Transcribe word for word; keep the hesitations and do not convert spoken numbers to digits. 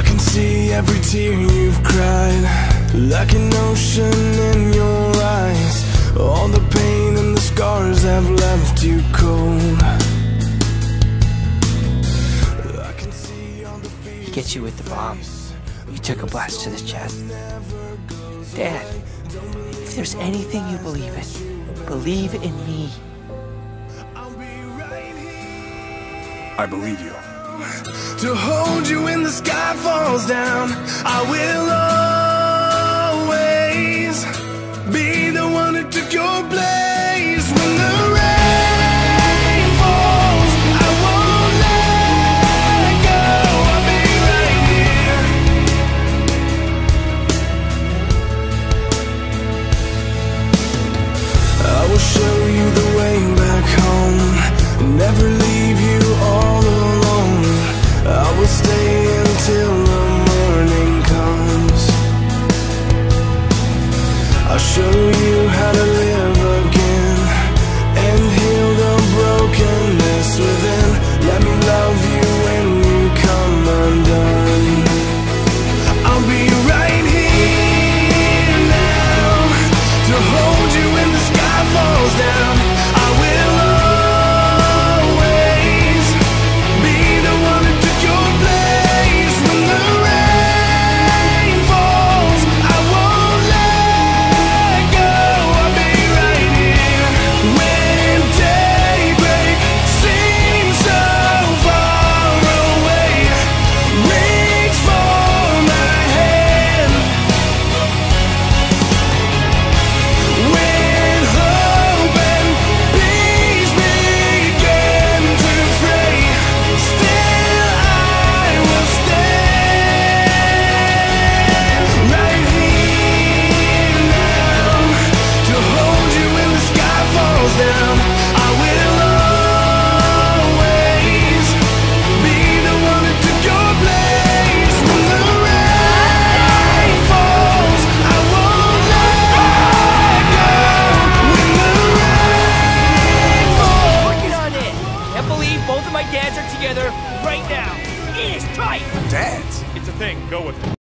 can see every tear you've cried, like an ocean in your eyes. All the pain and the scars have left you cold. I can see all the fears. He gets you with the bomb. You took a blast to the chest. Dad, if there's anything you believe in, believe in me. I believe you. To hold you when the sky falls down, I will always be the one who took your place. When the rain falls, I won't let go. I'll be right here. I will show you the way back home, never leave you all alone. I will stay until the morning comes. I'll show you how to live again and heal the brokenness within. Let me love you when you come undone. I'll be right here now to hold you when the sky falls down. I will always be the one who took your place. When the rain falls, I won't let go. I'll be right here. When daybreak seems so far away, reach for my hand. When hope and peace begin to fray, still I will stand right here now to hold you when the sky falls down. I will always be the one who took your place. When the rain falls, I won't let go. When the rain falls. Working on it. Can't believe both of my dads are together right now. It is tight. Dads? It's a thing. Go with it.